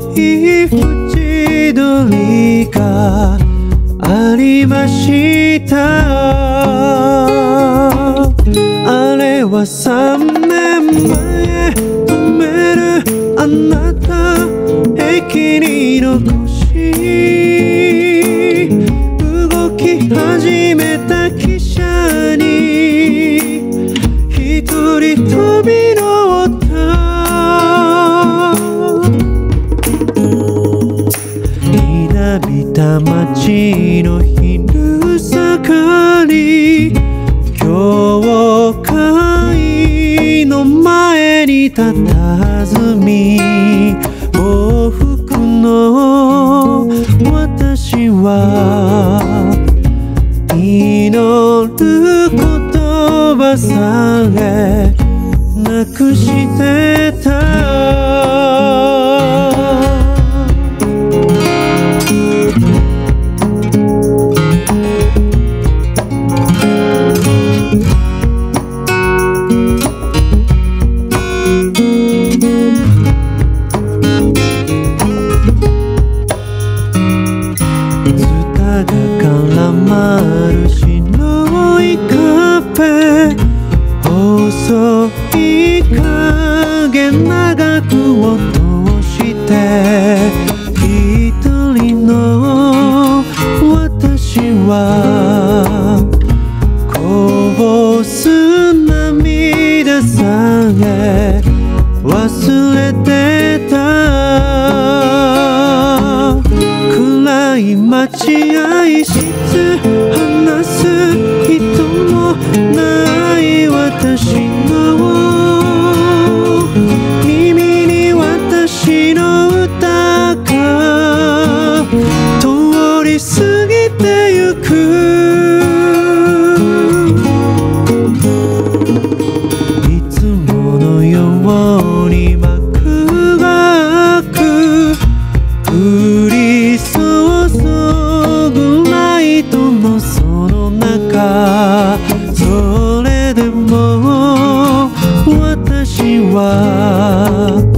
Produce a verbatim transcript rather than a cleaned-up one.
い縁取りがありました。あれは三年前、止めるあなた駅に残し、動き始めた汽車に一人飛び乗った。ひなびた街の昼下がり、教会の前にたたずみ、往復の私は祈る言葉さえなくしてた。絡まる白い壁、細い影長くを通して一人の私はこぼす涙さえ忘れてた。暗い待合室、話す人もない私の耳に私の歌が通り過ぎてゆく。いつものように幕が開く、降り注ぐライトのその中、それでも私は